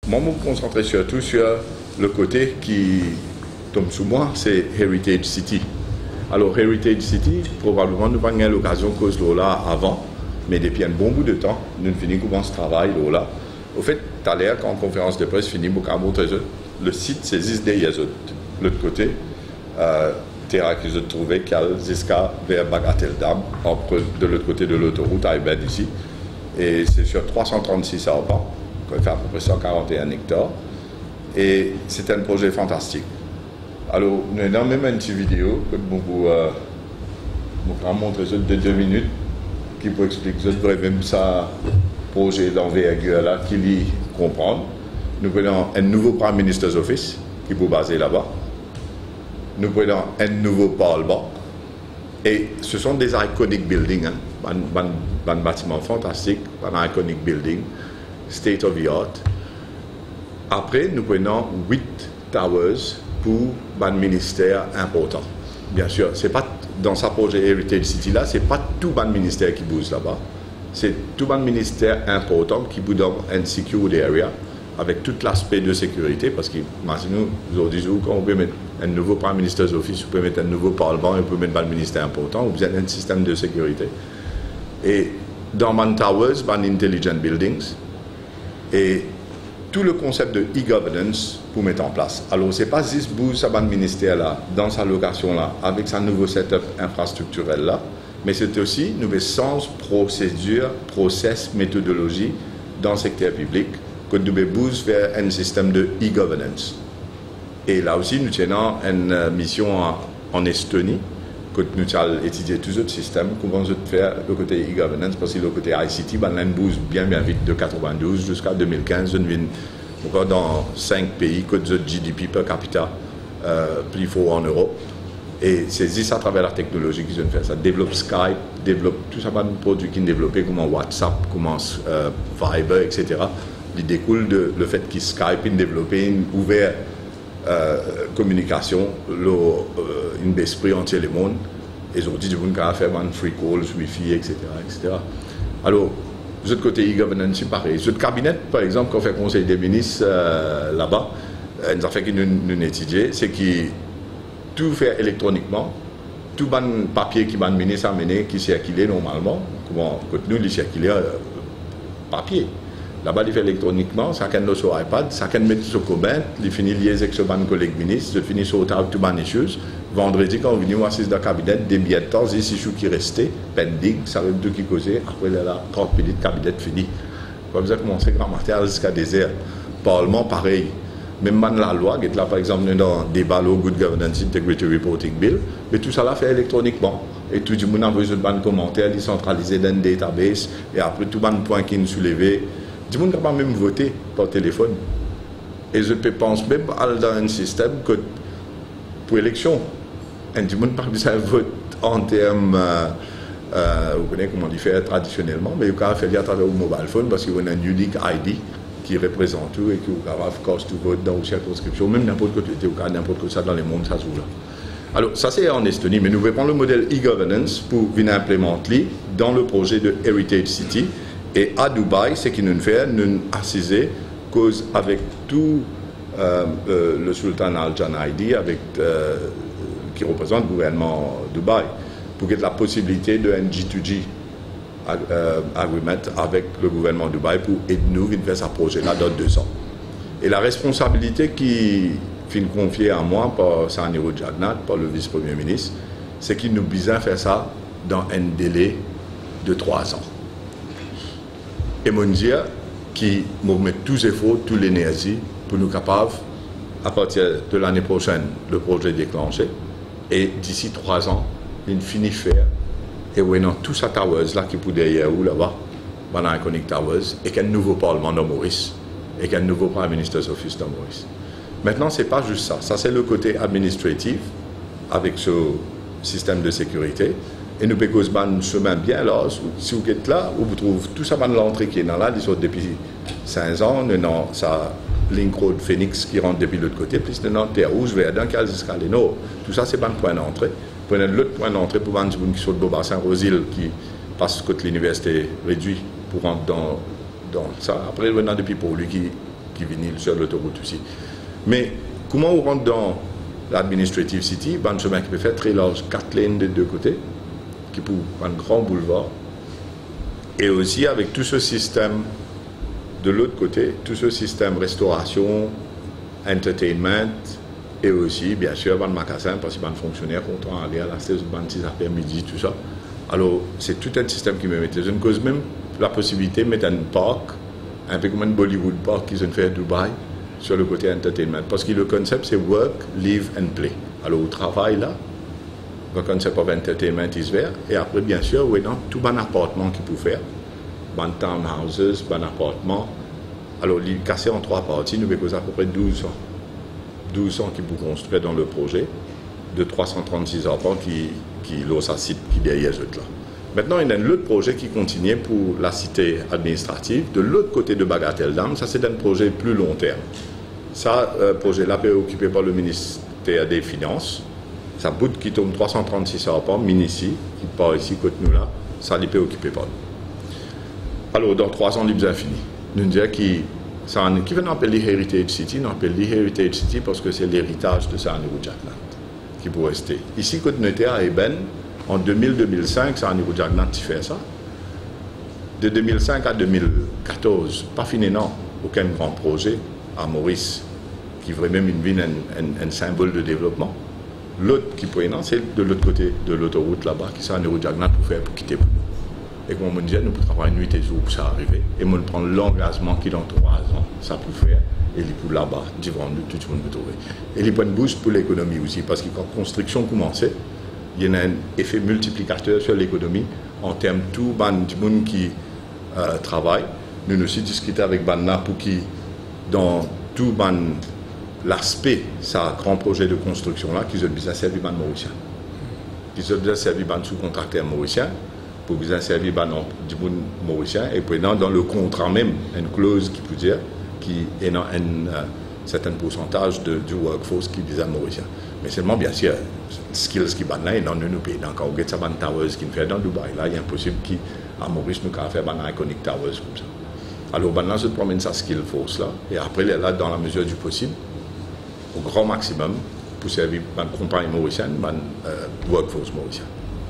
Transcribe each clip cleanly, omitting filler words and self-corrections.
moi, je me concentrais surtout sur le côté qui tombe sous moi, c'est Heritage City. Alors, Heritage City, probablement, nous n'avons pas eu l'occasion de cause là avant, mais depuis un bon bout de temps, nous finissons commencer ce travail là. Au fait, tout à l'heure, quand la conférence de presse finit, le site, c'est Zisdei, l'autre côté, terrain que je trouvais jusqu'à vers Bagatelle-Dam, de l'autre côté de l'autoroute à Ibed ici. Et c'est sur 336 arbres, qui fait à peu près 141 hectares. Et c'est un projet fantastique. Alors, nous avons même une petite vidéo que je vais montrer de 2 minutes qui peut expliquer même ça projet d'envergure là qui lui comprendre. Nous prenons un nouveau Prime Minister's Office qui peut baser là-bas. Nous prenons un nouveau Parlement. Et ce sont des iconic buildings, hein, un bâtiment fantastique, un iconic building, state of the art. Après, nous prenons 8 towers pour un ministère important. Bien sûr, c'est pas dans sa projet Heritage City là, c'est pas tout un ministère qui bouge là-bas. C'est tout un ministère important qui bouge dans un secured area avec tout l'aspect de sécurité parce que imaginez-nous aujourd'hui quand on peut mettre un nouveau Prime Minister's Office, on peut mettre un nouveau Parlement, on peut mettre un ministère important, on besoin d'un système de sécurité. Et dans Man Towers, man Intelligent Buildings et tout le concept de e-governance pour mettre en place. Alors, ce n'est pas juste bouge ça ministère là, dans sa location là, avec sa nouveau setup infrastructurel là, mais c'est aussi nouveau sens, procédure, process, méthodologie dans le secteur public que nous bouge vers un système de e-governance. Et là aussi, nous tenons une mission en Estonie, que nous allons étudier tous autres systèmes, comment faire le côté e-governance, parce que le côté ICT, on bouge bien vite de 92 jusqu'à 2015, nous sommes encore dans 5 pays, que notre GDP per capita plus fort en Europe. Et c'est juste à travers la technologie qu'ils ont fait ça. Développe Skype, développe tout ça, de produits qu'ils ont développés, comme WhatsApp, comme Viber, etc. Il découle de le fait qu'ils Skype, ils ont développé une ouverte communication, une esprit entier le monde. Et aujourd'hui, du monde qui a fait un free calls, Wi-Fi, etc. Alors, de l'autre côté, e-governance, c'est pareil. De cabinet, par exemple, quand on fait conseil des ministres là-bas, une affaire que nous étudions, c'est que tout fait électroniquement, tout le papier qui va ministre amené, qui circule normalement, comment nous, il circule papier. Là-bas, il fait électroniquement, ça can sur iPad, ça can mettre sur Cobain, il finit lié avec ce collègue ministre, il finit sur tout les choses. Vendredi, quand on vient assister dans le cabinet, des billets de temps, il y a 6 jours qui restaient, pending, ça veut dire qui causait, après là, 30 minutes, le cabinet fini. Comme ça, commencer grand matin jusqu'à désert. Parlement, pareil. Même la loi, là, par exemple, dans le débat au Good Governance Integrity Reporting Bill, mais tout ça là fait électroniquement. Et tout le monde a besoin de commentaires, ils centralisés dans une database, et après tout le point qui nous soulevé. Du monde ne peut pas même voter par téléphone. Et je pense même dans un système que pour l'élection, du monde ne peut pas voter en termes, vous connaissez comment on dit faire traditionnellement, mais il peut faire à travers le mobile phone parce qu'il y a un unique ID qui représente tout et qui est capable de cause tout vote dans une circonscription, même n'importe quoi, n'importe quoi ça dans le monde, ça se joue là. Alors, ça c'est en Estonie, mais nous pouvons prendre le modèle e-governance pour venir implémenter dans le projet de Heritage City. Et à Dubaï, ce qui nous fait, nous assiser cause avec tout le sultan Al-Janaidi, qui représente le gouvernement de Dubaï, pour qu'il y ait la possibilité de un G2G agreement avec le gouvernement de Dubaï pour aider nous à faire ce projet-là dans 2 ans. Et la responsabilité qui est confiée à moi par Saniro Jagnat, par le vice-premier ministre, c'est qu'il nous besoin faire ça dans un délai de 3 ans. Et mon dire qui met tous les efforts, toute l'énergie pour nous capables, à partir de l'année prochaine, le projet déclenché. Et d'ici 3 ans, il finit faire. Et on a tous ces towers là qui sont derrière ou là-bas, dans Iconic Towers, et qu'il y a un nouveau Parlement dans Maurice, et qu'il y a un nouveau Prime Minister's Office dans Maurice. Maintenant, ce n'est pas juste ça. Ça, c'est le côté administratif avec ce système de sécurité. Et nous pouvons un chemin bien là. Si vous êtes là, vous trouvez tout ça dans l'entrée qui est dans là, depuis 5 ans, nous avons sa Link Road Phoenix qui rentre depuis l'autre côté, puis nous avons Terre Rouge, Verdun, jusqu'à les Nord. Tout ça, c'est pas un point d'entrée. Prenez l'autre point d'entrée pour les gens qui sont de Beaubassin-Rosil, qui passent côté l'université réduit pour rentrer dans ça. Après, nous avons depuis pour lui qui qui vinyle sur l'autoroute aussi. Mais comment on rentre dans l'administrative city, un chemin qui peut faire très large, 4 lignes des deux côtés, qui pour un grand boulevard, et aussi avec tout ce système de l'autre côté, tout ce système restauration, entertainment, et aussi, bien sûr, un magasin, parce que les fonctionnaires content aller à la station de après midi, tout ça. Alors, c'est tout un système qui me mettait. Je ne cause même la possibilité de mettre un parc, un peu comme un Bollywood Park qu'ils ont fait à Dubaï, sur le côté entertainment. Parce que le concept, c'est work, live and play. Alors, au travail, là, le concept of entertainment is there. Et après, bien sûr, oui, non, tout bon appartement qu'il peut faire, bon townhouses, bon appartement. Alors, il est cassé en 3 parties. Nous avons à peu près 12 ans. 12 ans qui peut construire dans le projet, de 336 enfants qui l'ont sa site qui derrière eux là. Maintenant, il y a un autre projet qui continue pour la cité administrative, de l'autre côté de Bagatelle-Dam. Ça, c'est un projet plus long terme. Ça, projet-là est occupé par le ministère des Finances. Ça bout qui tombe 336 enfants, Minici, qui part ici, côté nous là. Ça, il est occupé par nous. Alors, dans 3 ans, il est fini. Nous disons qui veut appeler Heritage City, on appelle Heritage City parce que c'est l'héritage de Sarnirou Jackland qui peut rester. Ici, côté nous à Eben, en 2000-2005, Sarnirou Jackland qui fait ça. De 2005 à 2014, pas fini non, aucun grand projet à Maurice qui vraiment une un symbole de développement. L'autre qui peut c'est de l'autre côté de l'autoroute là-bas, qui Sarnirou Jackland pour faire pour quitter pour nous. Et comme on me disait, nous pouvons travailler nuit et jour pour ça arriver. Et nous prendre l'engagement qui dans 3 ans, ça peut faire. Et les pour là-bas, tout le monde peut trouver. Et les points de boost pour l'économie aussi, parce que quand la construction commençait, il y a un effet multiplicateur sur l'économie en termes de tout le monde qui travaille. Nous nous aussi discuté avec Banna pour qui, dans tout l'aspect, ça grand projet de construction-là, qu'ils ont bien servi les Mauriciens. Qu'ils ont bien servi les sous-contracteurs mauriciens. Pour bien servir du monde mauricien et puis dans le contrat même une clause qui peut dire qui est dans un certain pourcentage du workforce qui vise mauricien. Mais seulement bien sûr skills qui ban là et dans nos pays donc on get ça ban towers qui fait dans Dubaï là il est impossible qu'à Maurice nous faire ban iconic towers comme ça. Alors ban là se promène sa skill force là et après là dans la mesure du possible au grand maximum pour servir une compagnie mauricienne, workforce mauricien.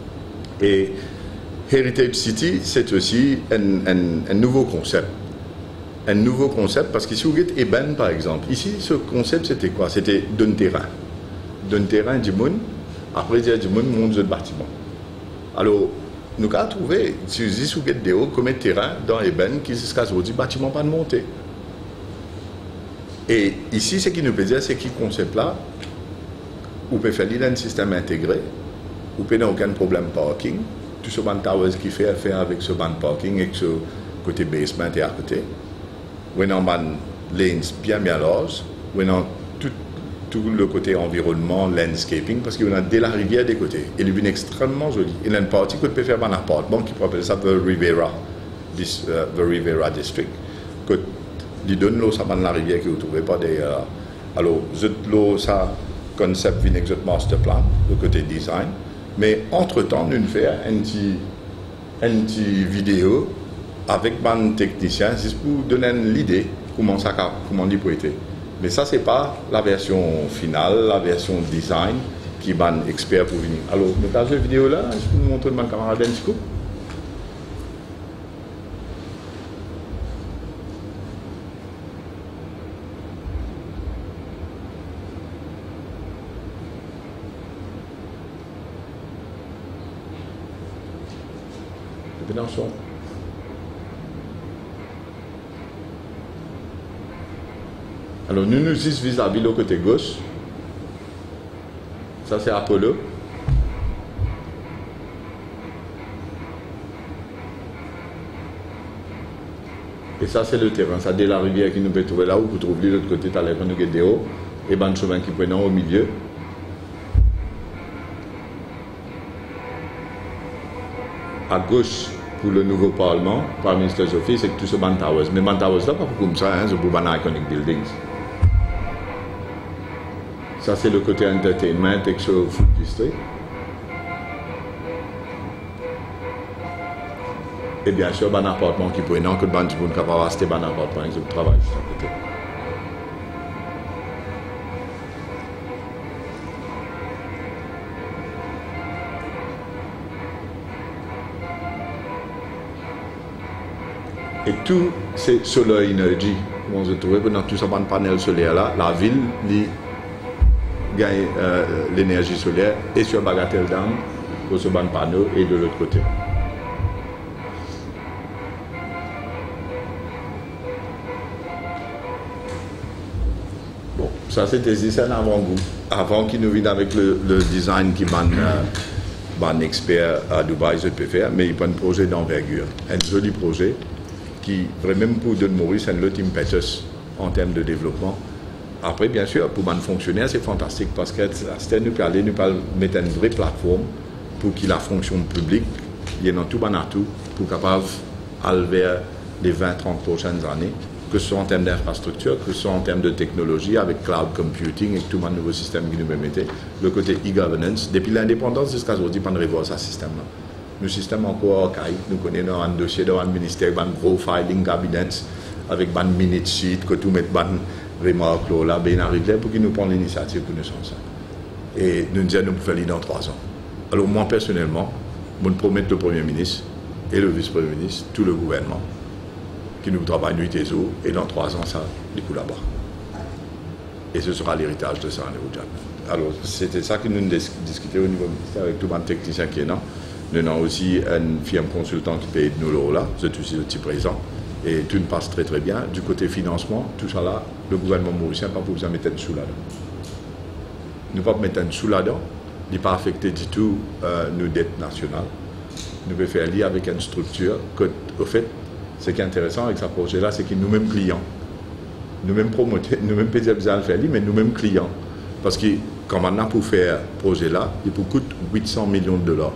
Et Heritage City, c'est aussi un nouveau concept. Un nouveau concept, parce que si vous regardez Eben, par exemple, ici, ce concept, c'était quoi? C'était d'un terrain. D'un terrain du monde, après, il y a du monde, monte le bâtiment. Alors, nous avons trouvé, si vous regardez des hauts, comme un terrain dans Eben, qui jusqu'à aujourd'hui, bâtiment pas de monter. Et ici, ce qui nous peut dire, c'est que ce concept-là, vous pouvez faire un système intégré, vous pouvez n'avez aucun problème parking. Tout ce band towers qui fait affaire avec ce band parking et ce côté basement et à côté. On a un lanes bien large, on a tout le côté environnement, landscaping, parce qu'on a dès la rivière des côtés. Il est extrêmement joli. Il y a une partie que peut faire un appartement qui peut appeler ça The Rivera District. Que il donne l'eau ça la rivière qui vous trouvez pas des. Alors, l'eau ça concept vient avec master plan, le côté design. Mais entre-temps, nous faisons une petite vidéo avec un technicien, juste pour donner l'idée comment il peut être. Mais ça, ce n'est pas la version finale, la version design qui est un expert pour venir. Alors, dans cette vidéo-là, je peux vous montrer mon camarade un petit coup. Besançon. Alors nous nous sommes vis-à-vis le côté gauche. Ça c'est Apollo. Et ça c'est le terrain. Ça c'est la rivière qui nous peut trouver là où vous trouvez de l'autre côté, tu as les des hauts et ben chemin qui prennent au milieu. À gauche, pour le nouveau Parlement, par le ministre Office, c'est tout ce band towers. Mais band towers là, pas comme ça, hein, c'est pour ban iconic buildings. Ça, c'est le côté entertainment et le food district. Et bien sûr, un appartement qui peut être que le band du monde capable d'acheter un appartement, ils travaillent juste à côté. Et tout c'est solar energy. On se trouve que dans tout ça, dans panel solaire là, la ville gagne l'énergie solaire et sur Bagatelle Dam pour ce panneau et de l'autre côté. Bon, ça c'était un avant-goût. Avant qu'il nous vienne avec le design qui ban expert à Dubaï, je peux faire, mais il y a un projet d'envergure, un joli projet qui, vraiment pour de Maurice, c'est l'autre impetus en termes de développement. Après, bien sûr, pour un fonctionnaire, c'est fantastique parce que nous pouvons mettre une vraie plateforme pour que la fonction publique, il y ait tout un atout pour capable aller vers les 20-30 prochaines années, que ce soit en termes d'infrastructure, que ce soit en termes de technologie, avec cloud computing et tout un nouveau système qui nous permettait. Le côté e-governance, depuis l'indépendance jusqu'à aujourd'hui, on ne revoit ce système-là. Le système encore archaïque, nous connaissons un dossier dans un ministère, un gros filing cabinet, avec un minute sheet, que tout met un remarque là, bien arrivé pour qu'ils nous prennent l'initiative pour nous faire ça. Et nous disons, nous pouvons faire dans 3 ans. Alors moi, personnellement, je promets le Premier ministre et le Vice-Premier ministre, tout le gouvernement, qui nous travaillent nuit et jour, et dans 3 ans, ça, les coups là-bas. Et ce sera l'héritage de ça à niveau. Alors, c'était ça que nous discutions au niveau ministère avec tout le technicien qui est là. Nous avons aussi une firme consultante qui paye de nous là, c'est aussi le petit présent. Et tout passe très très bien. Du côté financement, tout ça là, le gouvernement mauricien n'a pas besoin de mettre un sous là-dedans. Nous ne pouvons pas mettre un sous là-dedans. Il n'est pas affecté du tout nos dettes nationales. Nous pouvons faire lier avec une structure que, au fait, ce qui est intéressant avec ce projet-là, c'est que nous-mêmes clients, nous-mêmes promoteurs, nous-mêmes pas besoin de le faire, mais nous-mêmes clients. Parce que quand on a pour faire ce projet-là, il coûte 800 millions de dollars.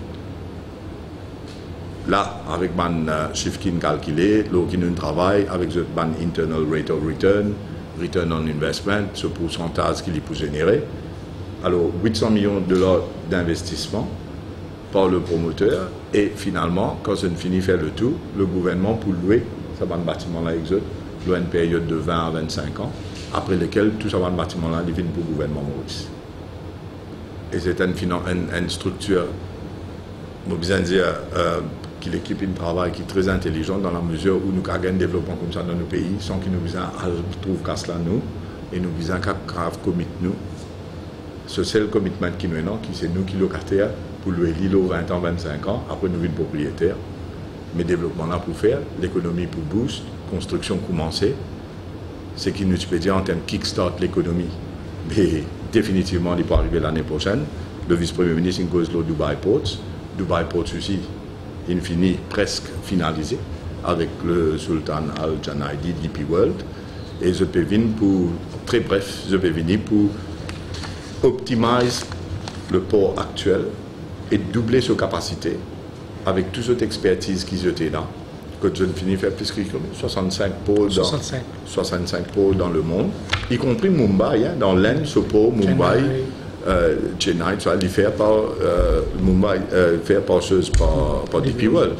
Là, avec mon chiffre qui est calculé, qui nous travaille avec mon internal rate of return, return on investment, ce pourcentage qu'il peut générer. Alors, 800 millions de dollars d'investissement par le promoteur, et finalement, quand on finit de faire le tout, le gouvernement pour louer ce bâtiment-là exode, louer une période de 20 à 25 ans, après lequel tout ce bâtiment-là devient pour le gouvernement Maurice. Et c'est une structure, je besoin de dire, que l'équipe de travail qui est très intelligente dans la mesure où nous avons un développement comme ça dans nos pays, sans que nous besoin trouver qu'à cela nous, et nous besoin qu'à grave commit nous. Ce c'est le commitment qui nous est non, qui c'est nous qui locataires pour louer l'île 20 ans, 25 ans, après nous sommes propriétaires. Mais développement là pour faire, l'économie pour boost, construction commencer, c'est qui nous peut dire en termes de kickstart l'économie. Mais définitivement, il peut arriver l'année prochaine. Le vice-premier ministre, il cause le Dubai Ports. Dubai Ports aussi, il finit presque finalisé avec le Sultan Al Janaidi de DP World. Et je peux venir pour, très bref, je peux venir pour optimiser le port actuel et doubler sa capacité avec toute cette expertise qui était là. Que je finis faire plus que 65 pôles 65 pôles dans le monde, y compris Mumbai, hein, dans l'Inde, ce pôle, Mumbai, Chennai, ça va faire par Mumbai, faire par DP World.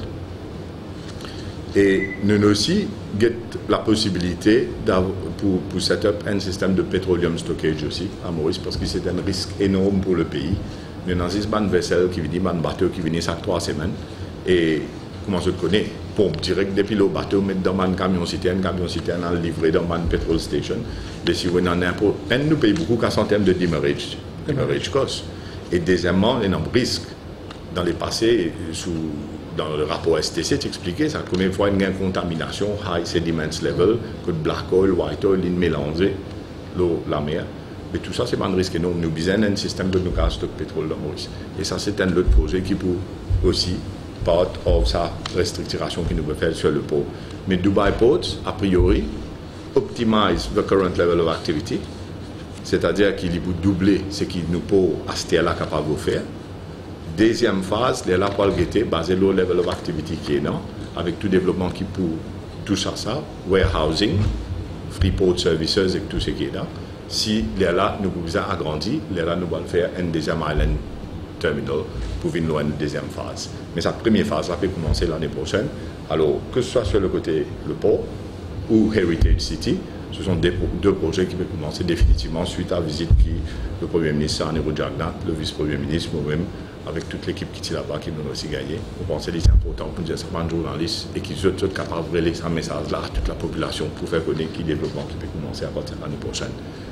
Et nous aussi avons la possibilité pour set up un système de petroleum stockage aussi à Maurice, parce que c'est un risque énorme pour le pays. Nous avons une vaisselle qui vient, un bateau qui vient chaque 3 semaines. Et comment je connais, pompe direct depuis le bateau, mettre dans un camion citerne, livré dans une petrol station. Mais si vous en avez un peu, nous payons beaucoup en termes de demurrage cost. Et deuxièmement, il y a un risque. Dans les passés, dans le rapport STC, tu expliquais ça, combien de fois il y a une contamination, high sediments level, que de black oil, white oil, ils mélangent l'eau, la mer. Mais tout ça, c'est un risque énorme. Nous avons besoin d'un système de stock de pétrole dans Maurice. Et ça, c'est un autre projet qui peut aussi part of sa restructuration qui nous peut faire sur le port. Mais Dubai Ports, a priori, optimise the current level of activity, c'est-à-dire qu'il peut doubler ce qu'il nous peut à ce là capable de faire. Deuxième phase, il est là pour le guetter, basé sur le level of activity qui est là, avec tout développement qui peut toucher à ça, warehousing, free port services et tout ce qui est là. Si il est là, nous pouvons agrandir, il est là, nous allons faire un deuxième island terminal pour venir à une deuxième phase. Mais cette première phase va commencer l'année prochaine. Alors, que ce soit sur le côté le port ou Heritage City, Ce sont deux projets qui peuvent commencer définitivement suite à la visite qui le Premier ministre Sarney Jagnat, le vice-premier ministre, moi-même, avec toute l'équipe qui est là-bas, qui nous a aussi gagné. On pensait que c'est important pour dire certains journalistes et qui sont capables de relayer ce message-là à toute la population pour faire connaître qui développement qui peut commencer à partir de l'année prochaine.